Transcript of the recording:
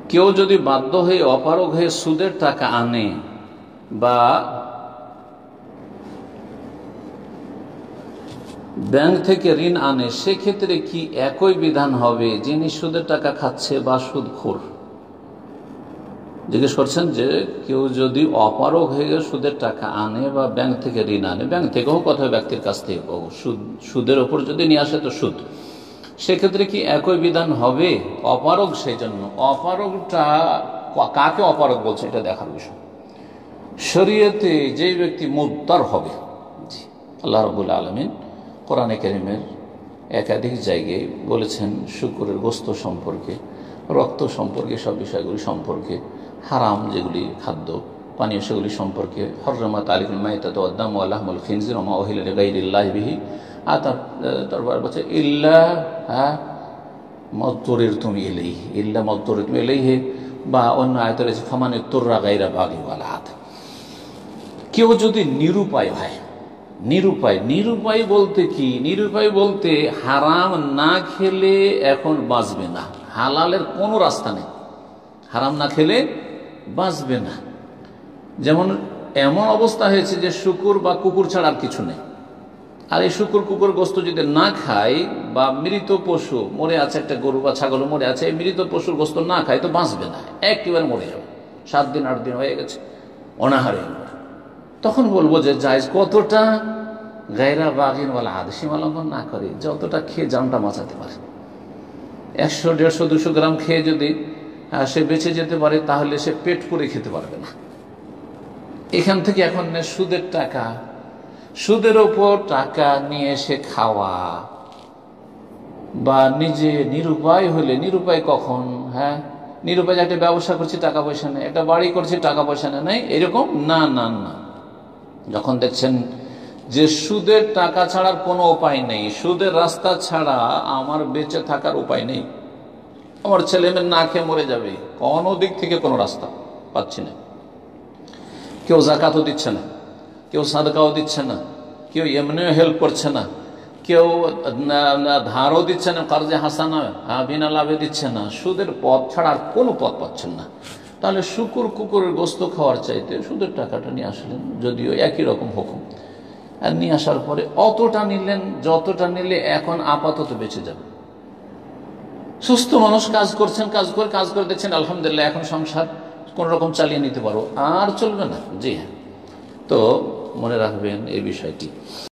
কেউ যদি বাধ্য হয়ে অপারগ হয়ে সুদের টাকা আনে বা ব্যাংক থেকে ঋণ আনে, সেক্ষেত্রে কি একই বিধান হবে যিনি সুদের টাকা খাচ্ছে বা সুদখোর? জিজ্ঞেস করছেন যে কেউ যদি অপারগ হয়ে সুদের টাকা আনে বা ব্যাংক থেকে ঋণ আনে, ব্যাংক থেকে হোক অথবা ব্যক্তির কাছ থেকে হোক, সুদের ওপর যদি নিয়ে আসে তো সুদ, সেক্ষেত্রে কি একই বিধান হবে? অপারগ, সেই জন্য অপারগটা কাকে অপারগ বলছে এটা দেখার বিষয়। শরীয়তে যে ব্যক্তি মুদ্দার হবে, আল্লাহ রাব্বুল আলামিন কোরআনে কারীমের একাধিক জায়গায় বলেছেন শুকরের গোশত সম্পর্কে, রক্ত সম্পর্কে, সব বিষয়গুলি সম্পর্কে, হারাম যেগুলি খাদ্য পানীয় সেগুলি সম্পর্কে, হররমাত আলাইকুমুল মাইতাতু ওয়াদ-দামু ওয়া লাহমুল খিনজির ওয়া মা উহিল্লা লিগাইরিল্লাহি বিহি, আর তারপর বলছে ইল্লা মাদতুরিরতুম ইলাইহি, ইল্লা মাদতুরিরতুম ইলাইহি, বা অন্য আয়াতে রয়েছে ফামানিত্তুররা গায়রা বাগি ওয়ালা আদ। কেউ যদি নিরুপায় হয়, নিরুপায় বলতে কি? নিরুপায় বলতে হারাম না খেলে এখন বাঁচবে না, হালালের কোনো রাস্তা নেই, হারাম না খেলে বাঁচবে না। যেমন এমন অবস্থা হয়েছে যে শুকুর বা কুকুর ছাড়া আর কিছু নেই, আর এই শুকুর কুকুর গোশত যদি না খায় বা মৃত পশু মরে আছে, একটা গরু বা ছাগল মরে আছে, এই মৃত পশুর গোশত না খায় তো বাঁচবে না, একেবারে মরে যাবে, 7 দিন 8 দিন হয়ে গেছে অনাহারে। তখন বলবো যে জায়েজ কতটা? গায়রা বাগিন ওয়ালা আদ, সীমা লঙ্ঘন না করে যতটা খেয়ে জানটা বাঁচাতে পারে। 100, 150, 200 গ্রাম খেয়ে যদি সে বেঁচে যেতে পারে, তাহলে সে পেট পুরে খেতে পারবে না। এখান থেকে এখন সুদের টাকা, সুদের ওপর টাকা নিয়ে সে খাওয়া, বা নিজে নিরুপায় হলে, নিরুপায় কখন? হ্যাঁ, নিরুপায় একটা ব্যবসা করছি টাকা পয়সা নেই, একটা বাড়ি করছি টাকা পয়সা নেই, এরকম না না না। যখন দেখছেন যে সুদের টাকা ছাড়ার কোনো উপায় নেই, সুদের রাস্তা ছাড়া আমার বেঁচে থাকার উপায় নেই, আমার ছেলে মেয়ে না খেয়ে মরে যাবে, কোনো দিক থেকে কোনো রাস্তা পাচ্ছি না, কেউ যাকাতও দিচ্ছে না, কেউ সাদকাও দিচ্ছে না, কেউ এমনিও হেল্প করছে না, কেউ ধারও দিচ্ছে না, কার্জে হাসানা বিনা লাভে দিচ্ছে না, সুদের পথ ছাড়া আর কোনো পথ পাচ্ছেন না। তাহলে শুকুর কুকুরের গোশত খাওয়ার চাইতে সুদের টাকাটা নিয়ে আসলেন, যদিও একই রকম হুকুম, আর নিয়ে আসার পরে অতটা নিলেন যতটা নিলে এখন আপাতত বেঁচে যাবে। সুস্থ মানুষ কাজ করছেন, কাজ করে দেখছেন আলহামদুলিল্লাহ এখন সংসার কোন রকম চালিয়ে নিতে পারো, আর চলবে না। জি হ্যাঁ, তো মনে রাখবেন এই বিষয়টি।